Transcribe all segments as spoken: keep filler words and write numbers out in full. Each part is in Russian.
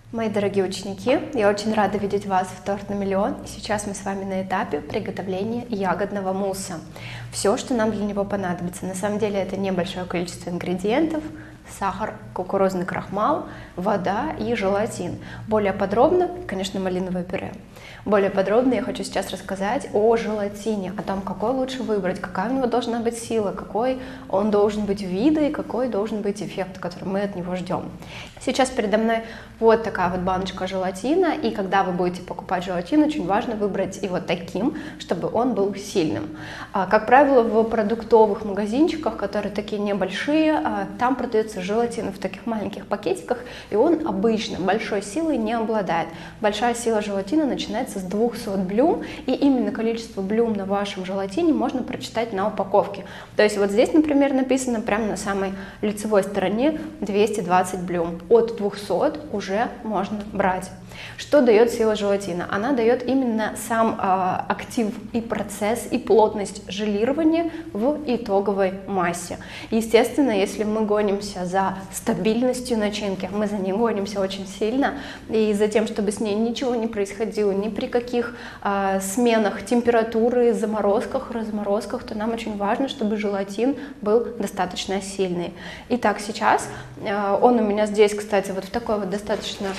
Мои дорогие ученики, я очень рада видеть вас в Торт на миллион. Сейчас мы с вами на этапе приготовления ягодного мусса. Все, что нам для него понадобится, на самом деле это небольшое количество ингредиентов: сахар, кукурузный крахмал, вода и желатин. Более подробно, конечно, малиновое пюре. Более подробно я хочу сейчас рассказать о желатине, о том, какой лучше выбрать, какая у него должна быть сила, какой он должен быть вида и какой должен быть эффект, который мы от него ждем. Сейчас передо мной вот такая вот баночка желатина, и когда вы будете покупать желатин, очень важно выбрать его таким, чтобы он был сильным. Как правило, в продуктовых магазинчиках, которые такие небольшие, там продается желатин в таких маленьких пакетиках, и он обычно большой силой не обладает. Большая сила желатина начинается с двухсот блюм, и именно количество блюм на вашем желатине можно прочитать на упаковке. То есть вот здесь, например, написано прямо на самой лицевой стороне двести двадцать блюм. От двухсот уже можно брать. Что дает сила желатина? Она дает именно сам э, актив и процесс, и плотность желирования в итоговой массе. Естественно, если мы гонимся за стабильностью начинки, мы за ней гонимся очень сильно, и за тем, чтобы с ней ничего не происходило, ни при каких э, сменах температуры, заморозках, разморозках, то нам очень важно, чтобы желатин был достаточно сильный. Итак, сейчас э, он у меня здесь, кстати, вот в такой вот достаточно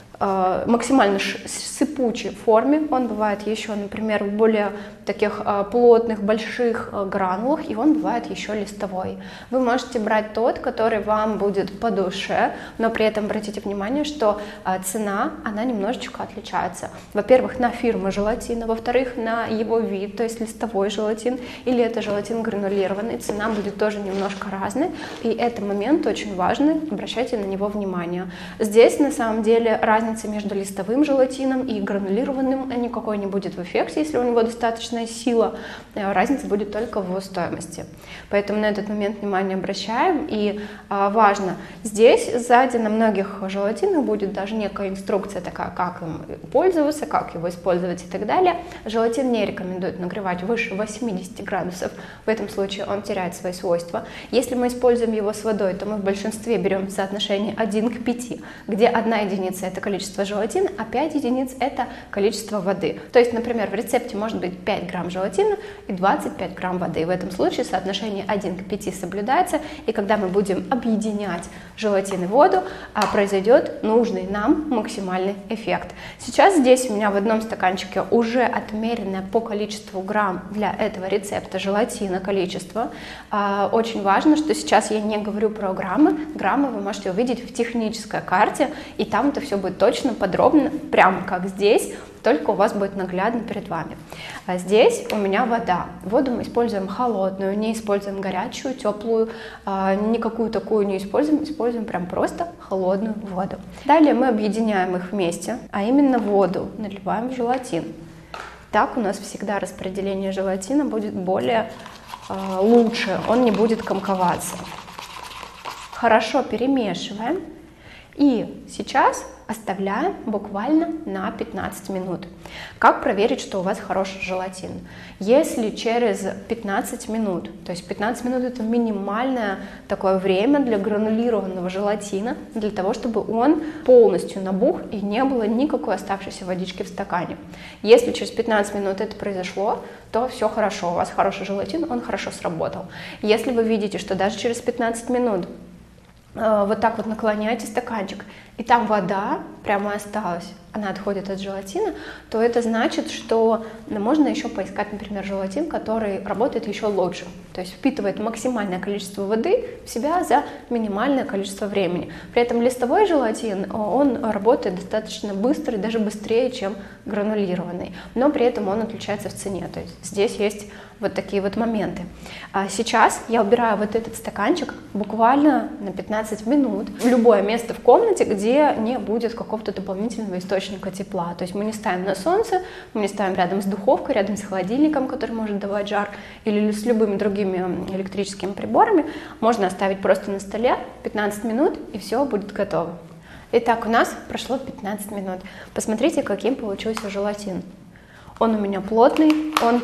максимально сыпучей форме. Он бывает еще, например, в более таких плотных, больших гранулах, и он бывает еще листовой. Вы можете брать тот, который вам будет по душе, но при этом обратите внимание, что цена, она немножечко отличается. Во-первых, на фирму желатина, во-вторых, на его вид, то есть листовой желатин, или это желатин гранулированный, цена будет тоже немножко разной, и это момент очень важный, обращайте на него внимание. Здесь, на самом деле, разница между листовым желатином и гранулированным никакой не будет в эффекте, если у него достаточная сила. Разница будет только в стоимости. Поэтому на этот момент внимание обращаем. И а, важно, здесь сзади на многих желатинах будет даже некая инструкция такая, как им пользоваться, как его использовать и так далее. Желатин не рекомендуют нагревать выше восьмидесяти градусов. В этом случае он теряет свои свойства. Если мы используем его с водой, то мы в большинстве берем соотношение один к пяти, где одна единица это количество количество желатина, а пять единиц это количество воды. То есть, например, в рецепте может быть пять грамм желатина и двадцать пять грамм воды. В этом случае соотношение один к пяти соблюдается, и когда мы будем объединять желатин и воду, произойдет нужный нам максимальный эффект. Сейчас здесь у меня в одном стаканчике уже отмеренное по количеству грамм для этого рецепта желатина количество. Очень важно, что сейчас я не говорю про граммы. Граммы вы можете увидеть в технической карте, и там это все будет точно, подробно, прямо как здесь, только у вас будет наглядно перед вами. А здесь у меня вода. Воду мы используем холодную, не используем горячую, теплую, никакую такую не используем, используем прям просто холодную воду. Далее мы объединяем их вместе, а именно воду наливаем в желатин. Так у нас всегда распределение желатина будет более лучше, он не будет комковаться. Хорошо перемешиваем. И сейчас оставляем буквально на пятнадцать минут. Как проверить, что у вас хороший желатин? Если через пятнадцать минут, то есть пятнадцать минут это минимальное такое время для гранулированного желатина, для того, чтобы он полностью набух и не было никакой оставшейся водички в стакане. Если через пятнадцать минут это произошло, то все хорошо, у вас хороший желатин, он хорошо сработал. Если вы видите, что даже через пятнадцать минут вот так вот наклоняете стаканчик, и там вода прямо осталась, она отходит от желатина, то это значит, что можно еще поискать, например, желатин, который работает еще лучше, то есть впитывает максимальное количество воды в себя за минимальное количество времени. При этом листовой желатин, он работает достаточно быстро и даже быстрее, чем гранулированный, но при этом он отличается в цене, то есть здесь есть вот такие вот моменты. А сейчас я убираю вот этот стаканчик буквально на пятнадцать минут в любое место в комнате, где не будет какого-то дополнительного источника тепла. То есть мы не ставим на солнце, мы не ставим рядом с духовкой, рядом с холодильником, который может давать жар, или с любыми другими электрическими приборами. Можно оставить просто на столе пятнадцать минут, и все будет готово. Итак, у нас прошло пятнадцать минут. Посмотрите, каким получился желатин. Он у меня плотный, он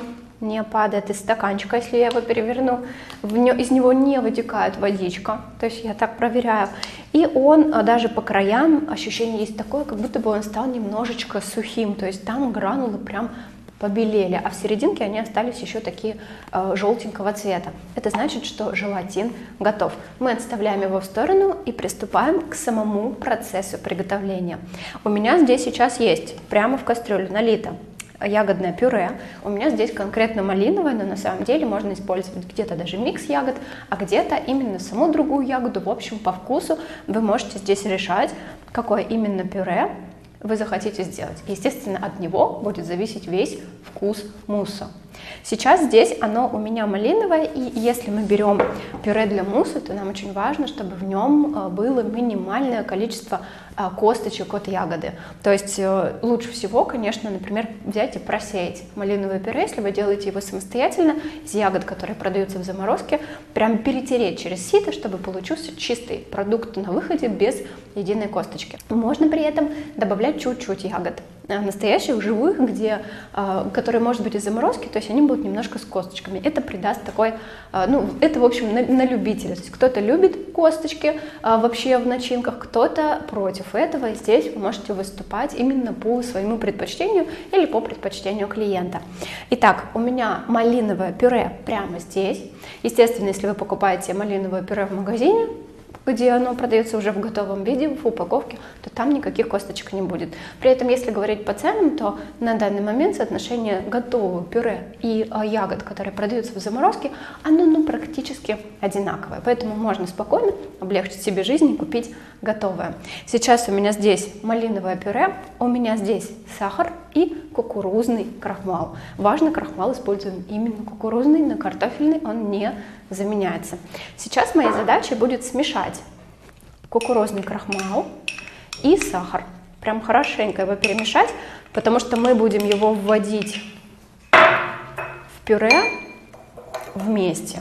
не падает из стаканчика, если я его переверну, в не, из него не вытекает водичка, то есть я так проверяю. И он даже по краям, ощущение есть такое, как будто бы он стал немножечко сухим, то есть там гранулы прям побелели, а в серединке они остались еще такие э, желтенького цвета. Это значит, что желатин готов. Мы отставляем его в сторону и приступаем к самому процессу приготовления. У меня здесь сейчас есть прямо в кастрюлю налито ягодное пюре. У меня здесь конкретно малиновое, но на самом деле можно использовать где-то даже микс ягод, а где-то именно саму другую ягоду. В общем, по вкусу вы можете здесь решать, какое именно пюре вы захотите сделать. Естественно, от него будет зависеть весь вкус мусса. Сейчас здесь оно у меня малиновое, и если мы берем пюре для мусса, то нам очень важно, чтобы в нем было минимальное количество косточек от ягоды. То есть лучше всего, конечно, например, взять и просеять малиновое пюре, если вы делаете его самостоятельно, из ягод, которые продаются в заморозке, прям перетереть через сито, чтобы получился чистый продукт на выходе без единой косточки. Можно при этом добавлять чуть-чуть ягод, настоящих, живых, где, которые, может быть, из заморозки, то есть они будут немножко с косточками. Это придаст такой, ну, это, в общем, на, на любителя. То есть кто-то любит косточки вообще в начинках, кто-то против этого. И здесь вы можете выступать именно по своему предпочтению или по предпочтению клиента. Итак, у меня малиновое пюре прямо здесь. Естественно, если вы покупаете малиновое пюре в магазине, где оно продается уже в готовом виде, в упаковке, то там никаких косточек не будет. При этом, если говорить по ценам, то на данный момент соотношение готового пюре и а, ягод, которые продаются в заморозке, оно ну, практически одинаковое. Поэтому можно спокойно облегчить себе жизнь и купить готовое. Сейчас у меня здесь малиновое пюре, у меня здесь сахар и кукурузный крахмал. Важно, крахмал используем именно кукурузный, на картофельный он не заменяется. Сейчас моей задачей будет смешать кукурузный крахмал и сахар. Прям хорошенько его перемешать, потому что мы будем его вводить в пюре вместе.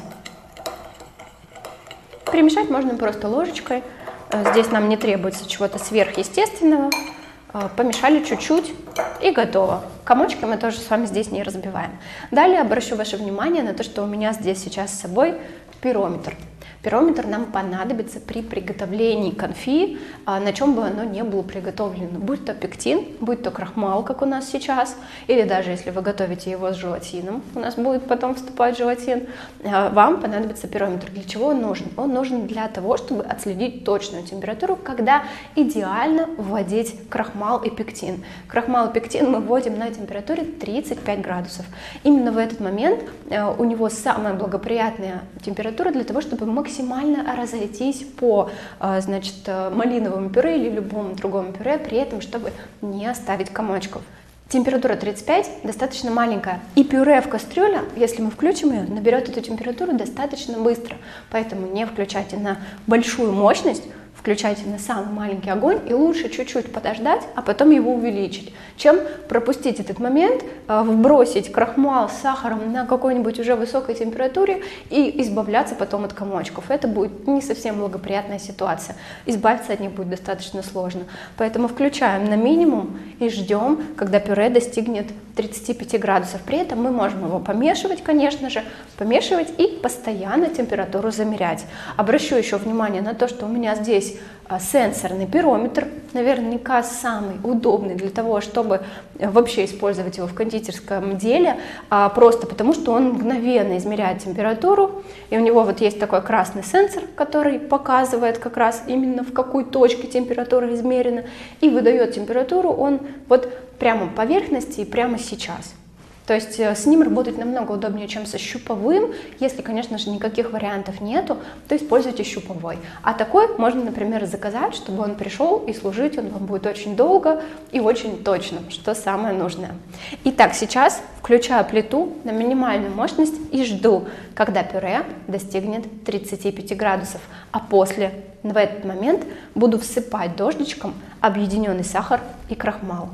Перемешать можно просто ложечкой. Здесь нам не требуется чего-то сверхъестественного. Помешали чуть-чуть и готово. Комочки мы тоже с вами здесь не разбиваем. Далее обращу ваше внимание на то, что у меня здесь сейчас с собой пирометр. Пирометр нам понадобится при приготовлении конфи, на чем бы оно ни было приготовлено. Будь то пектин, будь то крахмал, как у нас сейчас, или даже если вы готовите его с желатином, у нас будет потом вступать желатин, вам понадобится пирометр. Для чего он нужен? Он нужен для того, чтобы отследить точную температуру, когда идеально вводить крахмал и пектин. Крахмал и пектин мы вводим на температуре тридцать пять градусов. Именно в этот момент у него самая благоприятная температура для того, чтобы максимально максимально разойтись по, значит, малиновому пюре или любому другому пюре, при этом, чтобы не оставить комочков. Температура тридцать пять достаточно маленькая, и пюре в кастрюле, если мы включим ее, наберет эту температуру достаточно быстро, поэтому не включайте на большую мощность, включайте на самый маленький огонь и лучше чуть-чуть подождать, а потом его увеличить, чем пропустить этот момент, вбросить крахмал с сахаром на какой-нибудь уже высокой температуре и избавляться потом от комочков. Это будет не совсем благоприятная ситуация. Избавиться от них будет достаточно сложно. Поэтому включаем на минимум и ждем, когда пюре достигнет тридцати пяти градусов. При этом мы можем его помешивать, конечно же, помешивать и постоянно температуру замерять. Обращу еще внимание на то, что у меня здесь сенсорный пирометр, наверняка самый удобный для того, чтобы вообще использовать его в кондитерском деле, просто потому что он мгновенно измеряет температуру, и у него вот есть такой красный сенсор, который показывает как раз именно в какой точке температура измерена, и выдает температуру он вот прямо по поверхности и прямо сейчас. То есть с ним работать намного удобнее, чем со щуповым. Если, конечно же, никаких вариантов нету, то используйте щуповой. А такой можно, например, заказать, чтобы он пришел, и служить он вам будет очень долго и очень точно, что самое нужное. Итак, сейчас включаю плиту на минимальную мощность и жду, когда пюре достигнет тридцати пяти градусов. А после, в этот момент, буду всыпать дождичком объединенный сахар и крахмал.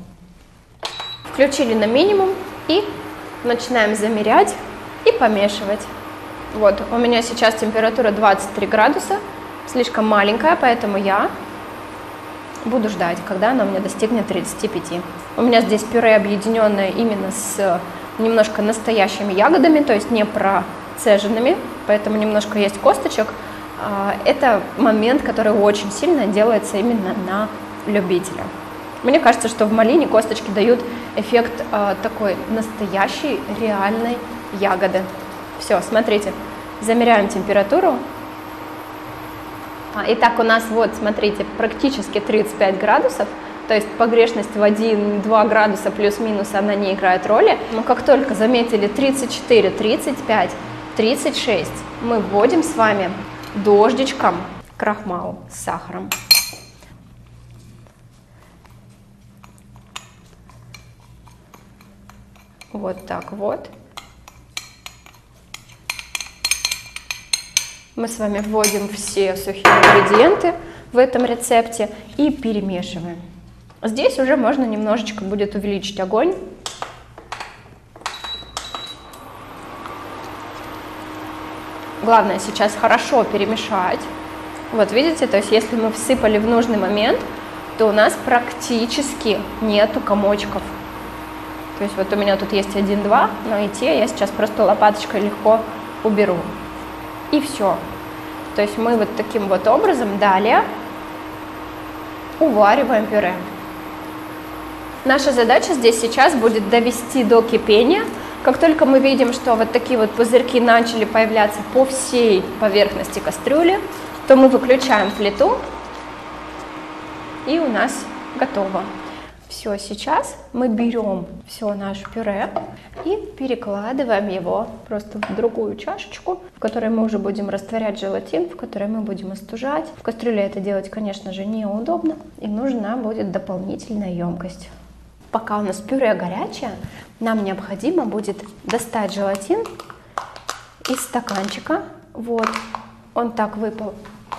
Включили на минимум и начинаем замерять и помешивать. Вот, у меня сейчас температура двадцать три градуса, слишком маленькая, поэтому я буду ждать, когда она у меня достигнет тридцати пяти. У меня здесь пюре объединенное именно с немножко настоящими ягодами, то есть не процеженными, поэтому немножко есть косточек. Это момент, который очень сильно делается именно на любителя. Мне кажется, что в малине косточки дают эффект такой настоящей, реальной ягоды. Все, смотрите, замеряем температуру. Итак, у нас вот, смотрите, практически тридцать пять градусов, то есть погрешность в один-два градуса плюс-минус, она не играет роли. Но как только заметили тридцать четыре, тридцать пять, тридцать шесть, мы вводим с вами дождичком крахмал с сахаром. Вот так вот. Мы с вами вводим все сухие ингредиенты в этом рецепте и перемешиваем. Здесь уже можно немножечко будет увеличить огонь. Главное сейчас хорошо перемешать. Вот видите, то есть если мы всыпали в нужный момент, то у нас практически нету комочков. То есть вот у меня тут есть один-два, но и те я сейчас просто лопаточкой легко уберу. И все. То есть мы вот таким вот образом далее увариваем пюре. Наша задача здесь сейчас будет довести до кипения. Как только мы видим, что вот такие вот пузырьки начали появляться по всей поверхности кастрюли, то мы выключаем плиту, и у нас готово. Все, сейчас мы берем все наше пюре и перекладываем его просто в другую чашечку, в которой мы уже будем растворять желатин, в которой мы будем остужать. В кастрюле это делать, конечно же, неудобно, и нужна будет дополнительная емкость. Пока у нас пюре горячее, нам необходимо будет достать желатин из стаканчика, вот, он так выпал,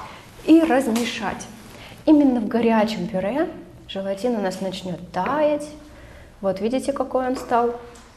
и размешать. Именно в горячем пюре желатин у нас начнет таять. Вот видите, какой он стал?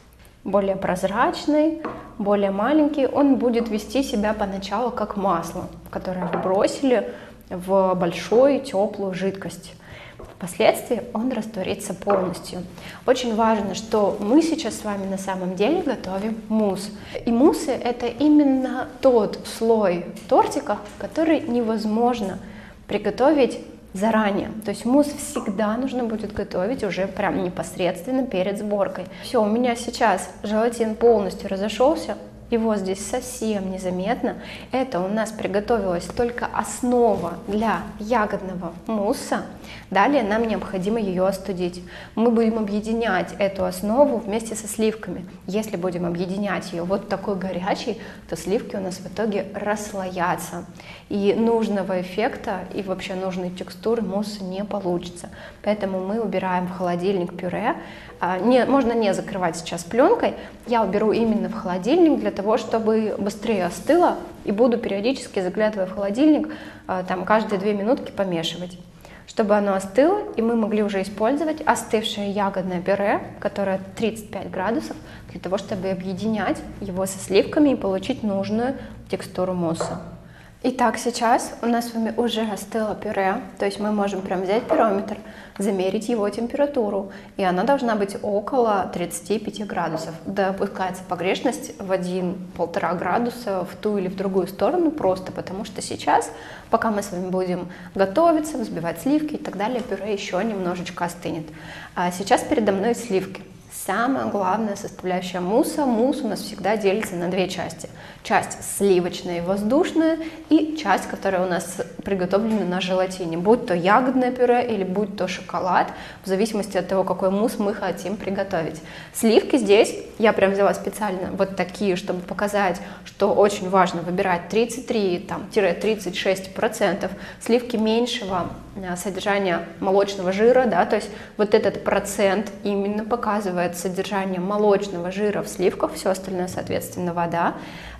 Более прозрачный, более маленький. Он будет вести себя поначалу как масло, которое вы бросили в большую теплую жидкость. Впоследствии он растворится полностью. Очень важно, что мы сейчас с вами на самом деле готовим мусс. И муссы — это именно тот слой тортика, который невозможно приготовить заранее. То есть мусс всегда нужно будет готовить уже прям непосредственно перед сборкой. Все, у меня сейчас желатин полностью разошелся, его здесь совсем незаметно. Это у нас приготовилась только основа для ягодного мусса. Далее нам необходимо ее остудить. Мы будем объединять эту основу вместе со сливками. Если будем объединять ее вот такой горячей, то сливки у нас в итоге расслоятся. И нужного эффекта и вообще нужной текстуры мусса не получится. Поэтому мы убираем в холодильник пюре. Не, можно не закрывать сейчас пленкой. Я уберу именно в холодильник для того, чтобы быстрее остыло. И буду периодически, заглядывая в холодильник, там каждые две минутки помешивать, чтобы оно остыло, и мы могли уже использовать остывшее ягодное пюре, которое тридцать пять градусов, для того, чтобы объединять его со сливками и получить нужную текстуру мусса. Итак, сейчас у нас с вами уже остыло пюре, то есть мы можем прям взять пирометр, замерить его температуру, и она должна быть около тридцати пяти градусов. Допускается погрешность в один-полтора градуса в ту или в другую сторону, просто потому что сейчас, пока мы с вами будем готовиться, взбивать сливки и так далее, пюре еще немножечко остынет. А сейчас передо мной сливки. Самая главная составляющая мусса. Мусс у нас всегда делится на две части. Часть сливочная и воздушная, и часть, которая у нас приготовлена на желатине. Будь то ягодное пюре или будь то шоколад, в зависимости от того, какой мусс мы хотим приготовить. Сливки здесь я прям взяла специально вот такие, чтобы показать, что очень важно выбирать тридцать три — тридцать шесть процентов сливки меньшего содержания молочного жира, да, то есть вот этот процент именно показывает содержание молочного жира в сливках, все остальное, соответственно, вода,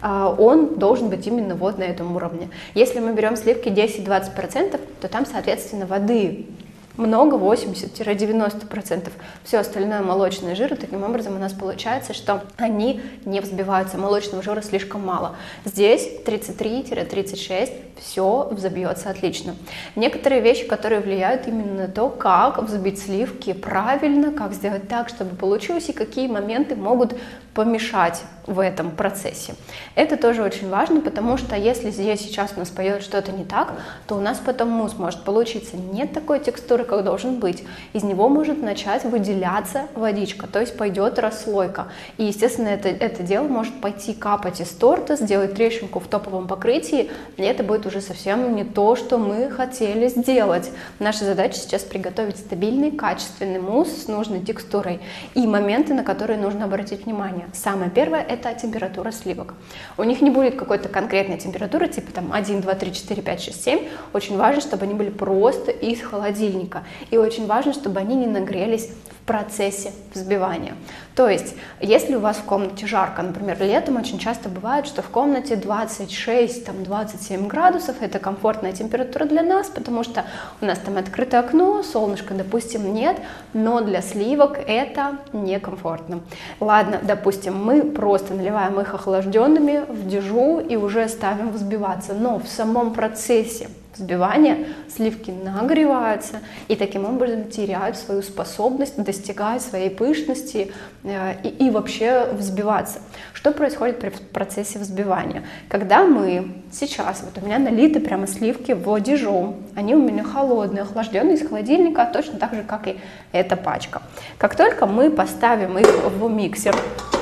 он должен быть именно вот на этом уровне. Если мы берем сливки десять-двадцать процентов, то там, соответственно, воды много, восемьдесят-девяносто процентов. Все остальное молочное жир, и таким образом у нас получается, что они не взбиваются, молочного жира слишком мало. Здесь тридцать три — тридцать шесть все взобьется отлично. Некоторые вещи, которые влияют именно на то, как взбить сливки правильно, как сделать так, чтобы получилось, и какие моменты могут помешать в этом процессе. Это тоже очень важно, потому что если здесь сейчас у нас пойдет что-то не так, то у нас потом мусс может получиться не такой текстуры, как должен быть. Из него может начать выделяться водичка, то есть пойдет расслойка. И, естественно, это, это дело может пойти капать из торта, сделать трещинку в топовом покрытии, и это будет уже совсем не то, что мы хотели сделать. Наша задача сейчас приготовить стабильный, качественный мусс с нужной текстурой и моменты, на которые нужно обратить внимание. Самое первое – это температура сливок. У них не будет какой-то конкретной температуры, типа там один, два, три, четыре, пять, шесть, семь. Очень важно, чтобы они были просто из холодильника. И очень важно, чтобы они не нагрелись в процессе взбивания. То есть, если у вас в комнате жарко, например, летом очень часто бывает, что в комнате двадцать шесть, там, двадцать семь градусов, это комфортная температура для нас, потому что у нас там открытое окно, солнышка, допустим, нет, но для сливок это некомфортно. Ладно, допустим, мы просто наливаем их охлажденными в дежу и уже ставим взбиваться, но в самом процессе взбивания сливки нагреваются и таким образом теряют свою способность достигать своей пышности э, и, и вообще взбиваться. Что происходит при процессе взбивания? Когда мы сейчас, вот у меня налиты прямо сливки в дежу, они у меня холодные, охлажденные из холодильника, точно так же, как и эта пачка. Как только мы поставим их в миксер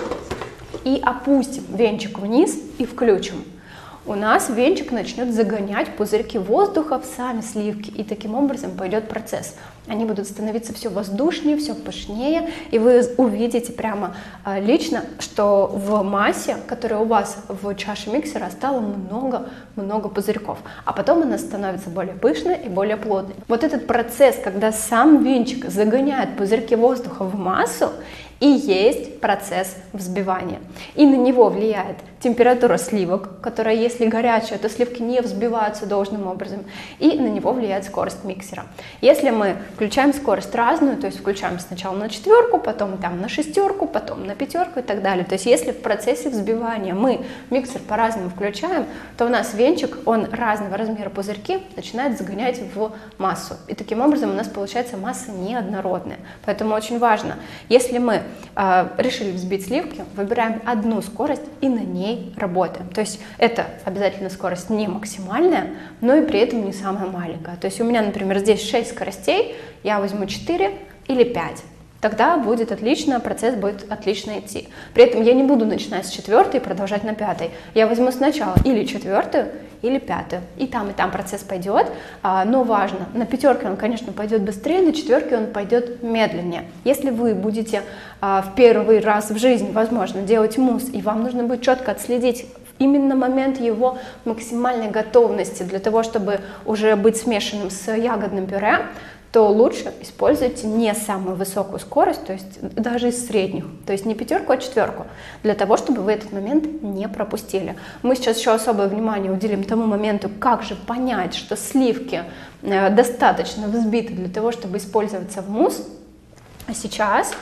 и опустим венчик вниз и включим, у нас венчик начнет загонять пузырьки воздуха в сами сливки, и таким образом пойдет процесс. Они будут становиться все воздушнее, все пышнее, и вы увидите прямо э, лично, что в массе, которая у вас в чаше миксера, стало много-много пузырьков, а потом она становится более пышной и более плотной. Вот этот процесс, когда сам венчик загоняет пузырьки воздуха в массу, и есть процесс взбивания. И на него влияет температура сливок, которая, если горячая, то сливки не взбиваются должным образом, и на него влияет скорость миксера. Если мы включаем скорость разную, то есть включаем сначала на четверку, потом там на шестерку, потом на пятерку и так далее. То есть если в процессе взбивания мы миксер по-разному включаем, то у нас венчик, он разного размера пузырьки начинает загонять в массу. И таким образом у нас получается масса неоднородная. Поэтому очень важно, если мы э, решили взбить сливки, выбираем одну скорость и на ней работаем. То есть это обязательно скорость не максимальная, но и при этом не самая маленькая. То есть у меня, например, здесь шесть скоростей, я возьму четыре или пять. Тогда будет отлично, процесс будет отлично идти. При этом я не буду начинать с четвертой и продолжать на пятой. Я возьму сначала или четвертую, или пятую. И там, и там процесс пойдет, но важно, на пятерке он, конечно, пойдет быстрее, на четверке он пойдет медленнее. Если вы будете в первый раз в жизни, возможно, делать мусс, и вам нужно будет четко отследить именно момент его максимальной готовности для того, чтобы уже быть смешанным с ягодным пюре, то лучше используйте не самую высокую скорость, то есть даже из средних, то есть не пятерку, а четверку, для того, чтобы вы этот момент не пропустили. Мы сейчас еще особое внимание уделим тому моменту, как же понять, что сливки достаточно взбиты для того, чтобы использоваться в мусс. А сейчас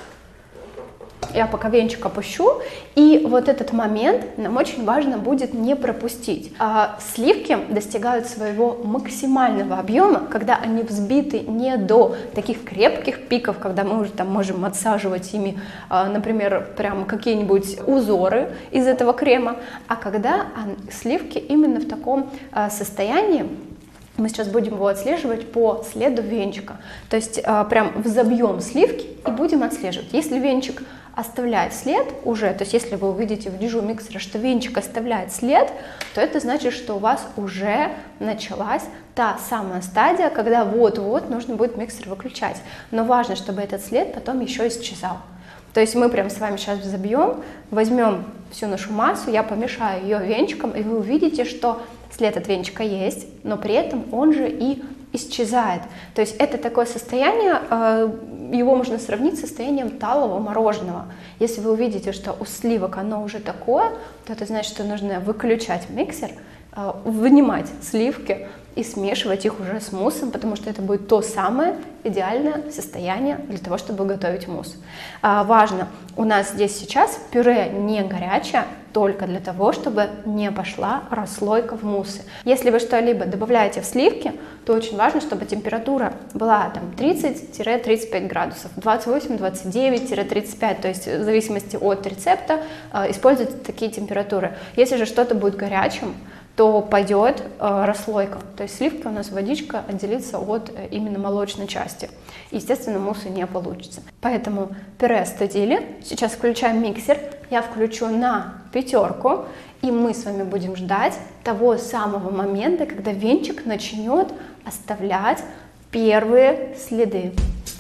я пока венчик опущу, и вот этот момент нам очень важно будет не пропустить. А сливки достигают своего максимального объема, когда они взбиты не до таких крепких пиков, когда мы уже там можем отсаживать ими, например, прям какие-нибудь узоры из этого крема, а когда сливки именно в таком состоянии. Мы сейчас будем его отслеживать по следу венчика, то есть прям взобьем сливки и будем отслеживать. Если венчик оставляет след уже, то есть если вы увидите в дежу миксера, что венчик оставляет след, то это значит, что у вас уже началась та самая стадия, когда вот-вот нужно будет миксер выключать. Но важно, чтобы этот след потом еще исчезал. То есть мы прям с вами сейчас взобьем, возьмем всю нашу массу, я помешаю ее венчиком, и вы увидите, что след от венчика есть, но при этом он же и исчезает. То есть это такое состояние, его можно сравнить с состоянием талого мороженого. Если вы увидите, что у сливок оно уже такое, то это значит, что нужно выключать миксер, вынимать сливки и смешивать их уже с муссом, потому что это будет то самое идеальное состояние для того, чтобы готовить мусс. А, важно, у нас здесь сейчас пюре не горячее, только для того, чтобы не пошла расслойка в муссы. Если вы что-либо добавляете в сливки, то очень важно, чтобы температура была там тридцать — тридцать пять градусов, двадцать восемь — двадцать девять — тридцать пять, то есть в зависимости от рецепта э, используйте такие температуры. Если же что-то будет горячим, то пойдет э, расслойка, то есть сливки у нас водичка отделится от э, именно молочной части. Естественно, мусса не получится. Поэтому пюре остудили. Сейчас включаем миксер. Я включу на пятерку, и мы с вами будем ждать того самого момента, когда венчик начнет оставлять первые следы.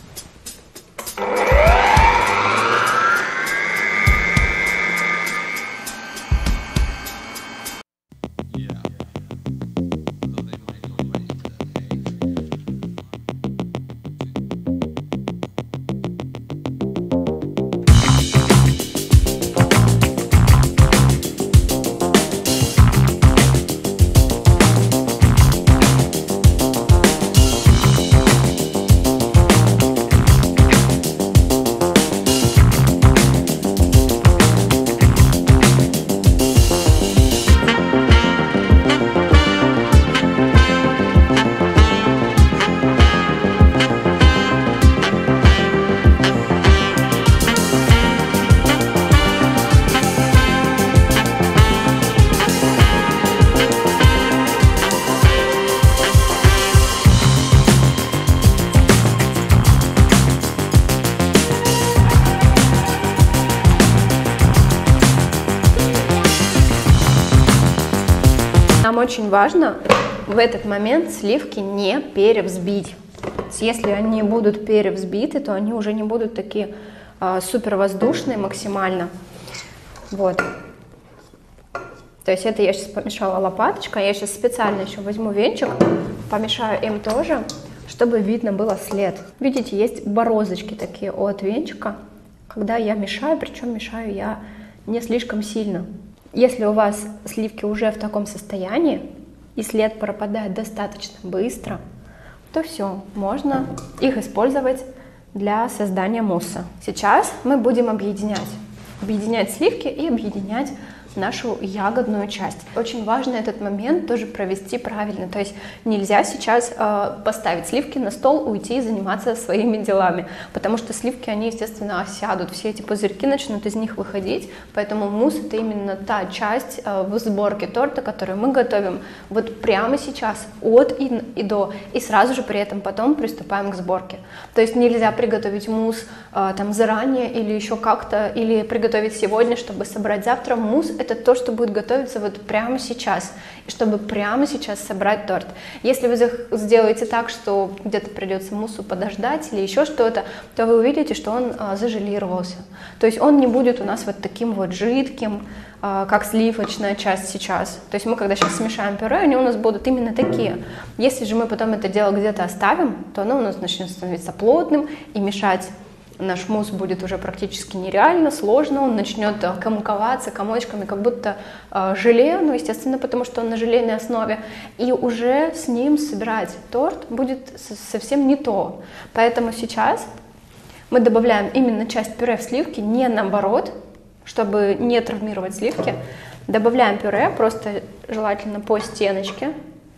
Нам очень важно в этот момент сливки не перевзбить. Если они будут перевзбиты, то они уже не будут такие э, супер воздушные максимально. Вот. То есть это я сейчас помешала лопаточкой. Я сейчас специально еще возьму венчик, помешаю им тоже, чтобы видно было след. Видите, есть бороздочки такие от венчика, когда я мешаю, причем мешаю я не слишком сильно. Если у вас сливки уже в таком состоянии и след пропадает достаточно быстро, то все, можно их использовать для создания мусса. Сейчас мы будем объединять. Объединять сливки и объединять нашу ягодную часть. Очень важно этот момент тоже провести правильно. То есть нельзя сейчас э, поставить сливки на стол, уйти и заниматься своими делами, потому что сливки, они, естественно, осядут, все эти пузырьки начнут из них выходить, поэтому мусс — это именно та часть э, в сборке торта, которую мы готовим вот прямо сейчас, от и, и до, и сразу же при этом потом приступаем к сборке. То есть нельзя приготовить мусс э, там заранее или еще как-то, или приготовить сегодня, чтобы собрать завтра. Мусс — это то, что будет готовиться вот прямо сейчас, и чтобы прямо сейчас собрать торт. Если вы сделаете так, что где-то придется муссу подождать или еще что-то, то вы увидите, что он а, зажелировался. То есть он не будет у нас вот таким вот жидким, а, как сливочная часть сейчас. То есть мы, когда сейчас смешаем пюре, они у нас будут именно такие. Если же мы потом это дело где-то оставим, то оно у нас начнет становиться плотным, и мешать наш мусс будет уже практически нереально, сложно, он начнет комковаться комочками, как будто э, желе, ну, естественно, потому что он на желейной основе, и уже с ним собирать торт будет совсем не то. Поэтому сейчас мы добавляем именно часть пюре в сливки, не наоборот, чтобы не травмировать сливки. Добавляем пюре, просто желательно по стеночке.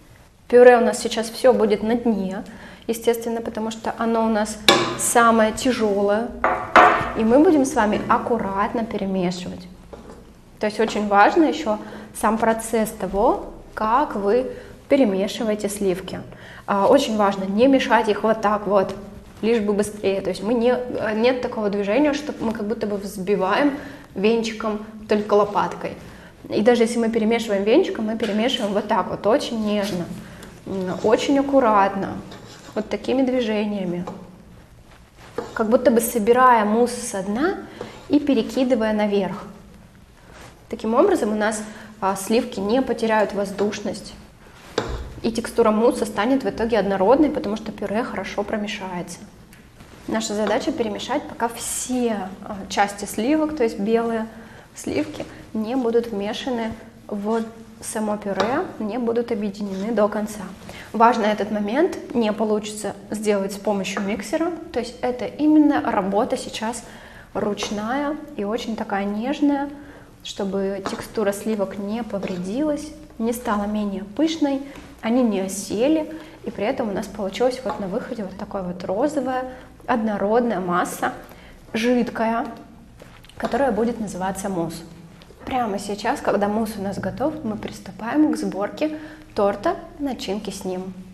Пюре у нас сейчас все будет на дне, естественно, потому что оно у нас самое тяжелое. И мы будем с вами аккуратно перемешивать. То есть очень важно еще сам процесс того, как вы перемешиваете сливки. Очень важно не мешать их вот так вот, лишь бы быстрее. То есть мы не, нет такого движения, что мы как будто бы взбиваем венчиком только лопаткой. И даже если мы перемешиваем венчиком, мы перемешиваем вот так вот, очень нежно, очень аккуратно. Вот такими движениями, как будто бы собирая мусс со дна и перекидывая наверх. Таким образом у нас а, сливки не потеряют воздушность, и текстура мусса станет в итоге однородной, потому что пюре хорошо промешается. Наша задача перемешать, пока все а, части сливок, то есть белые сливки, не будут вмешаны в само пюре, не будут объединены до конца. Важно этот момент не получится сделать с помощью миксера, то есть это именно работа сейчас ручная и очень такая нежная, чтобы текстура сливок не повредилась, не стала менее пышной, они не осели, и при этом у нас получилась вот на выходе вот такая вот розовая однородная масса, жидкая, которая будет называться мусс. Прямо сейчас, когда мусс у нас готов, мы приступаем к сборке торта, начинки с ним.